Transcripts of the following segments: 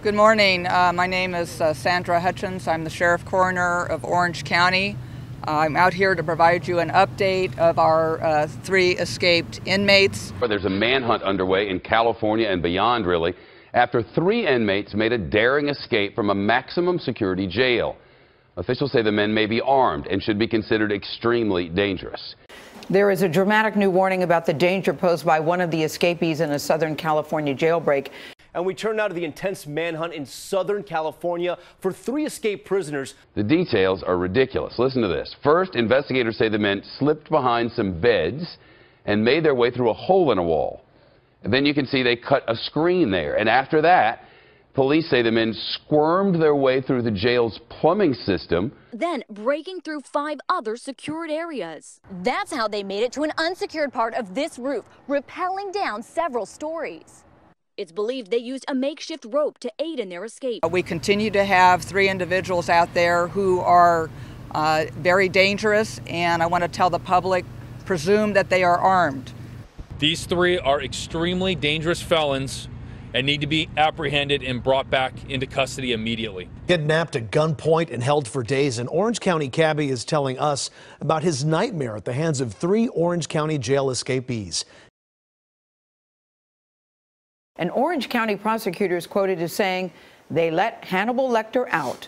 Good morning. My name is Sandra Hutchins. I'm the Sheriff Coroner of Orange County. I'm out here to provide you an update of our 3 escaped inmates. There's a manhunt underway in California and beyond, really, after 3 inmates made a daring escape from a maximum security jail. Officials say the men may be armed and should be considered extremely dangerous. There is a dramatic new warning about the danger posed by one of the escapees in a Southern California jailbreak. And we turn now to the intense manhunt in Southern California for 3 escaped prisoners. The details are ridiculous. Listen to this. First, investigators say the men slipped behind some beds and made their way through a hole in a wall. And then you can see they cut a screen there. And after that, police say the men squirmed their way through the jail's plumbing system, then breaking through 5 other secured areas. That's how they made it to an unsecured part of this roof, rappelling down several stories. It's believed they used a makeshift rope to aid in their escape. We continue to have 3 individuals out there who are very dangerous, and I want to tell the public, presume that they are armed. These 3 are extremely dangerous felons and need to be apprehended and brought back into custody immediately. Kidnapped at gunpoint and held for days, an Orange County cabbie is telling us about his nightmare at the hands of 3 Orange County jail escapees. An Orange County prosecutor is quoted as saying they let Hannibal Lecter out.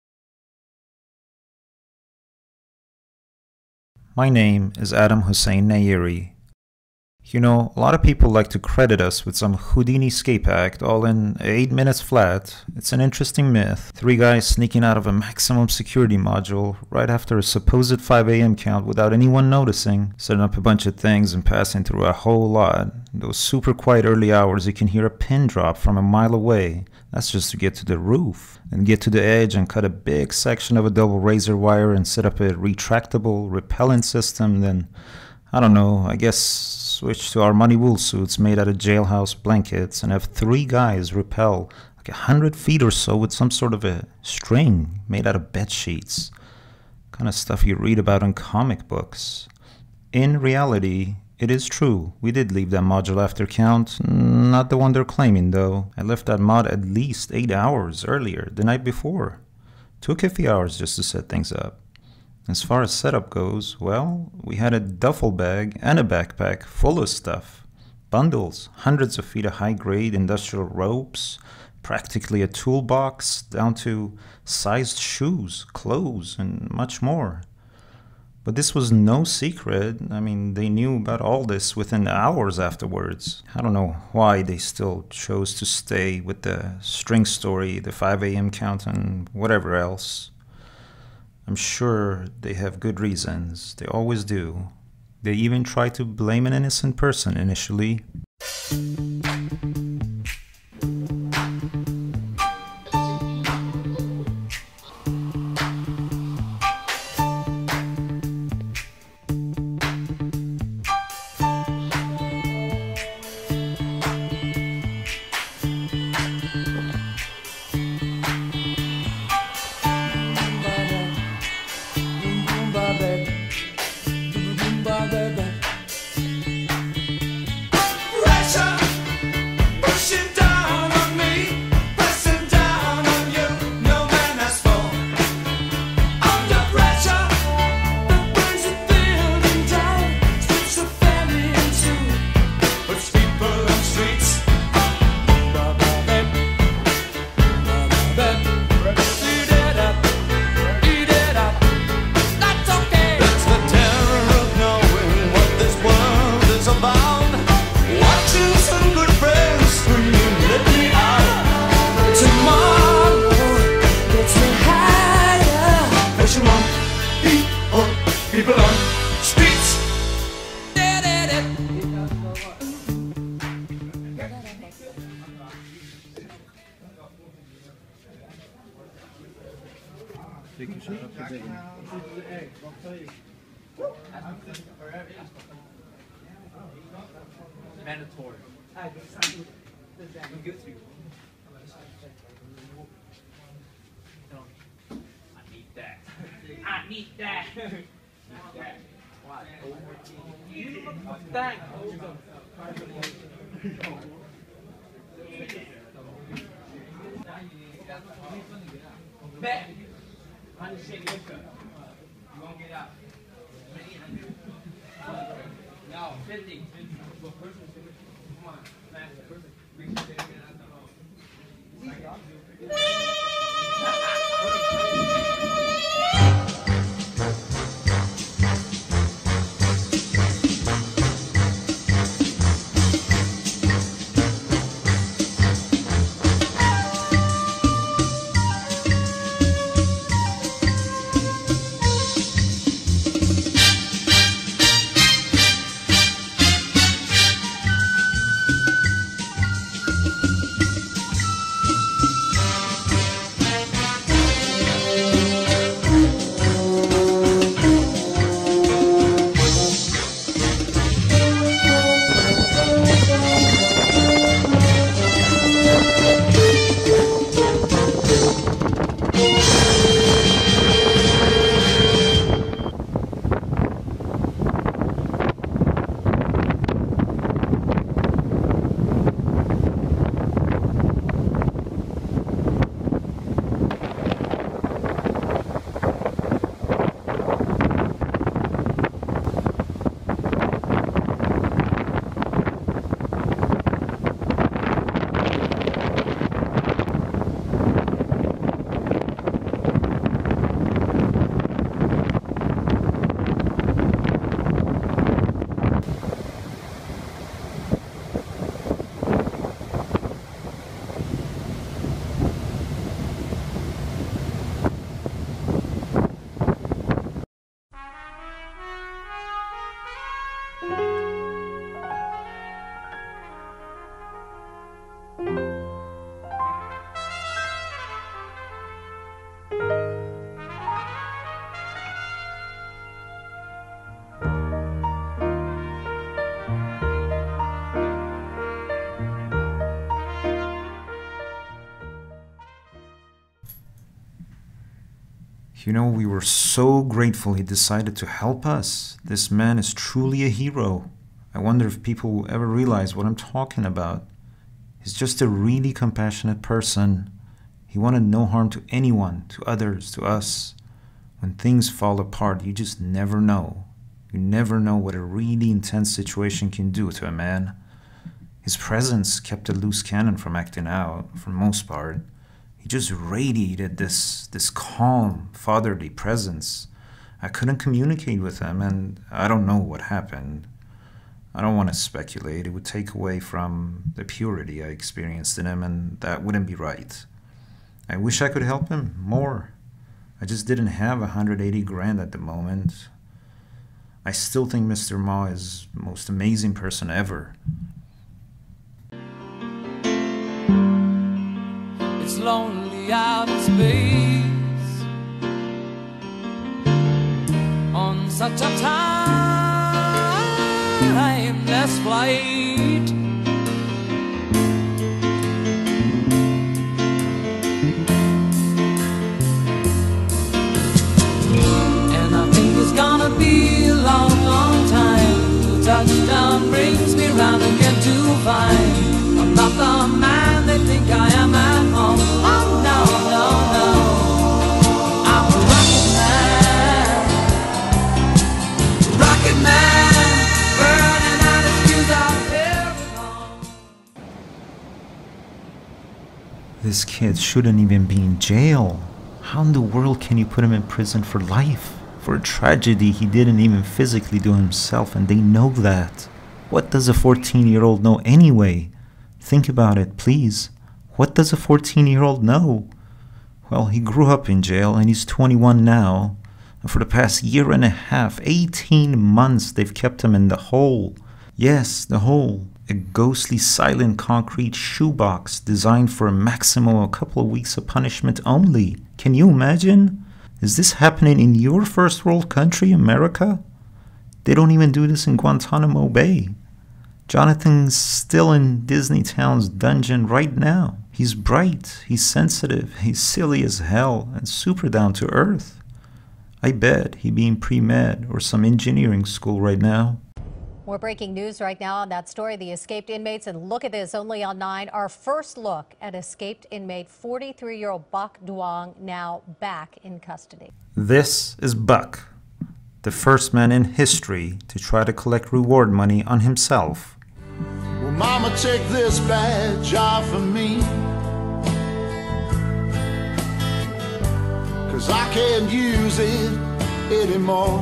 My name is Adam Hussein Nayeri. You know, a lot of people like to credit us with some Houdini escape act all in 8 minutes flat. It's an interesting myth. 3 guys sneaking out of a maximum security module right after a supposed 5 a.m. count without anyone noticing, setting up a bunch of things and passing through a whole lot. In those super quiet early hours, you can hear a pin drop from a mile away. That's just to get to the roof and get to the edge and cut a big section of a double razor wire and set up a retractable repellent system. Then, I don't know, I guess switch to our money wool suits made out of jailhouse blankets and have 3 guys rappel like 100 feet or so with some sort of a string made out of bed sheets. Kind of stuff you read about in comic books. In reality, it is true, we did leave that module after count. Not the one they're claiming though. I left that mod at least 8 hours earlier, the night before. Took a few hours just to set things up. As far as setup goes, well, we had a duffel bag and a backpack full of stuff. Bundles, hundreds of feet of high-grade industrial ropes, practically a toolbox, down to sized shoes, clothes, and much more. But this was no secret. I mean, they knew about all this within hours afterwards. I don't know why they still chose to stay with the string story, the 5 a.m. count, and whatever else. I'm sure they have good reasons. They always do. They even try to blame an innocent person initially. Mandatory. I need that. I need that. Why? Thank you. Back. 100 liquor. You won't get out. No, 50. Come on, master. Reach there, get out the hole. You know, we were so grateful he decided to help us. This man is truly a hero. I wonder if people will ever realize what I'm talking about. He's just a really compassionate person. He wanted no harm to anyone, to others, to us. When things fall apart, you just never know. You never know what a really intense situation can do to a man. His presence kept a loose cannon from acting out, for the most part. He just radiated this calm, fatherly presence. I couldn't communicate with him, and I don't know what happened. I don't want to speculate. It would take away from the purity I experienced in him, and that wouldn't be right. I wish I could help him more. I just didn't have 180 grand at the moment. I still think Mr. Ma is the most amazing person ever. It's lonely out in space on such a timeless flight. And I think it's gonna be a long, long time till touchdown brings me round again to find I'm not the man they think I am at home. Oh no, no, no, I'm a rocket man, burning out his fuse out there at home. This kid shouldn't even be in jail. How in the world can you put him in prison for life? For a tragedy he didn't even physically do himself, and they know that. What does a 14-year-old know anyway? Think about it, please. What does a 14-year-old know? Well, he grew up in jail and he's 21 now. And for the past year and a half, 18 months, they've kept him in the hole. Yes, the hole. A ghostly, silent concrete shoebox designed for a maximum of a couple of weeks of punishment only. Can you imagine? Is this happening in your first world country, America? They don't even do this in Guantanamo Bay. Jonathan's still in Disneytown's dungeon right now. He's bright, he's sensitive, he's silly as hell, and super down to earth. I bet he'd be in pre-med or some engineering school right now. More breaking news right now on that story, the escaped inmates. And look at this, only on 9, our first look at escaped inmate 43-year-old Bak Duong, now back in custody. This is Buck, the first man in history to try to collect reward money on himself. Well, Mama, take this badge off of me, 'cause I can't use it anymore.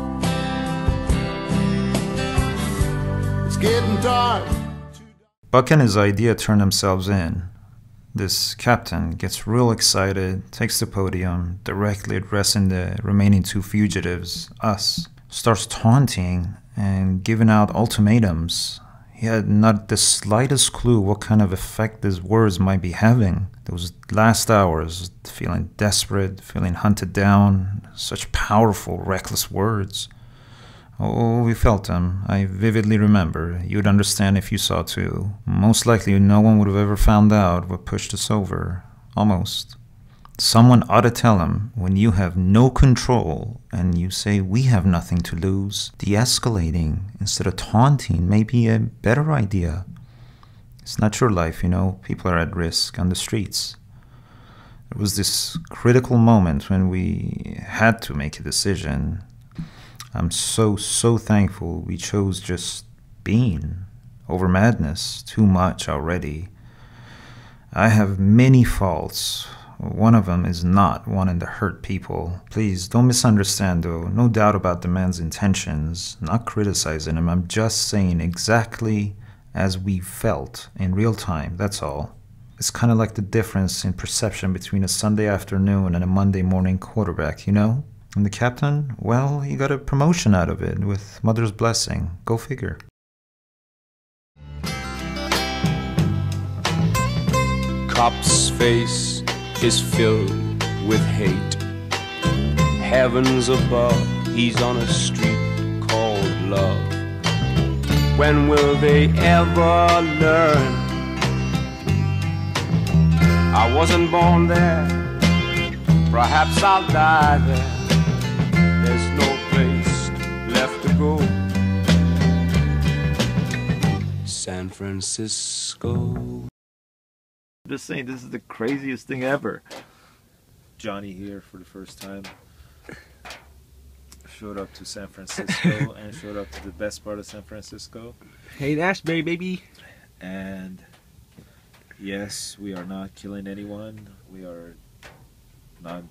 It's getting dark. Buck and his idea turn themselves in. This captain gets real excited, takes the podium, directly addressing the remaining 2 fugitives, us, starts taunting and giving out ultimatums. He had not the slightest clue what kind of effect his words might be having. Those last hours, feeling desperate, feeling hunted down, such powerful, reckless words. Oh, we felt them. I vividly remember. You'd understand if you saw too. Most likely no one would have ever found out what pushed us over. Almost. Someone ought to tell him, when you have no control and you say we have nothing to lose, de-escalating instead of taunting may be a better idea. It's not your life, you know. People are at risk on the streets. There was this critical moment when we had to make a decision. I'm so thankful we chose just being over madness. Too much already. I have many faults. One of them is not wanting to hurt people. Please, don't misunderstand though. No doubt about the man's intentions. Not criticizing him. I'm just saying exactly as we felt in real time. That's all. It's kind of like the difference in perception between a Sunday afternoon and a Monday morning quarterback, you know? And the captain, well, he got a promotion out of it with mother's blessing. Go figure. Cop's face is filled with hate. Heavens above, he's on a street called love. When will they ever learn? I wasn't born there, perhaps I'll die there. There's no place left to go. San Francisco. Just saying, this is the craziest thing ever. Johnny here for the first time. Showed up to San Francisco and showed up to the best part of San Francisco. Haight-Ashbury, baby. And yes, we are not killing anyone. We are not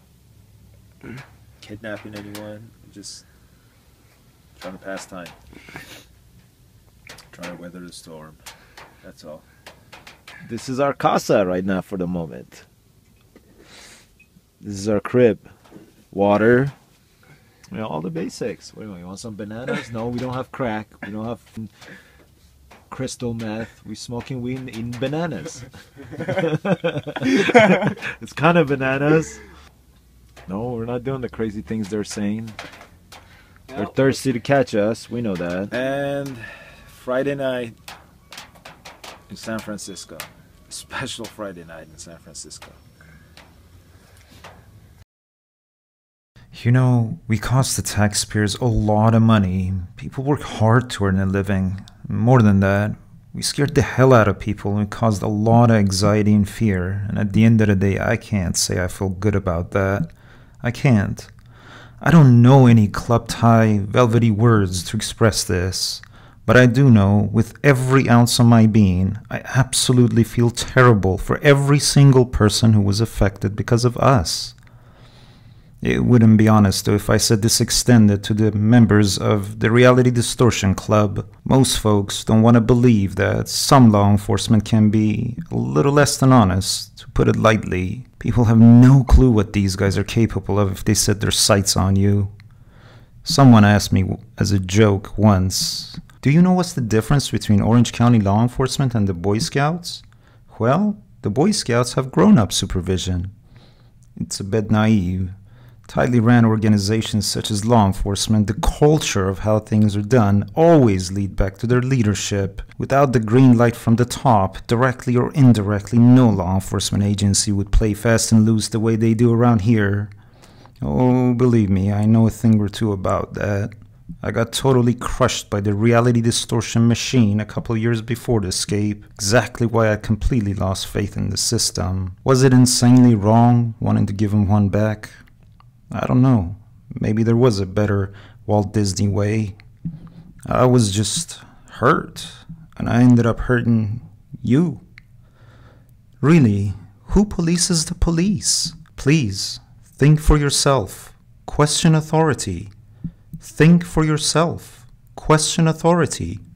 kidnapping anyone. We're just trying to pass time. Trying to weather the storm. That's all. This is our casa right now for the moment. This is our crib. Water. You know, all the basics. What do you want? You want some bananas? No, we don't have crack. We don't have crystal meth. We smoking weed and eating bananas. It's kind of bananas. No, we're not doing the crazy things they're saying. They're thirsty to catch us. We know that. And Friday night in San Francisco. A special Friday night in San Francisco. You know, we cost the taxpayers a lot of money. People work hard to earn a living. More than that, we scared the hell out of people and caused a lot of anxiety and fear. And at the end of the day, I can't say I feel good about that. I can't. I don't know any club tie, velvety words to express this. But I do know, with every ounce of my being, I absolutely feel terrible for every single person who was affected because of us. It wouldn't be honest though if I said this extended to the members of the Reality Distortion Club. Most folks don't want to believe that some law enforcement can be a little less than honest, to put it lightly. People have no clue what these guys are capable of if they set their sights on you. Someone asked me as a joke once, do you know what's the difference between Orange County law enforcement and the Boy Scouts? Well, the Boy Scouts have grown-up supervision. It's a bit naive. Tightly ran organizations such as law enforcement, the culture of how things are done always lead back to their leadership. Without the green light from the top, directly or indirectly, no law enforcement agency would play fast and loose the way they do around here. Oh, believe me, I know a thing or two about that. I got totally crushed by the reality distortion machine a couple years before the escape. Exactly why I completely lost faith in the system. Was it insanely wrong wanting to give him one back? I don't know. Maybe there was a better Walt Disney way. I was just hurt, and I ended up hurting you. Really, who polices the police? Please, think for yourself. Question authority. Think for yourself. Question authority.